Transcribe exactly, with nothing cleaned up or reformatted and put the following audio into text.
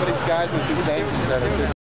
some of these guys with these names that have just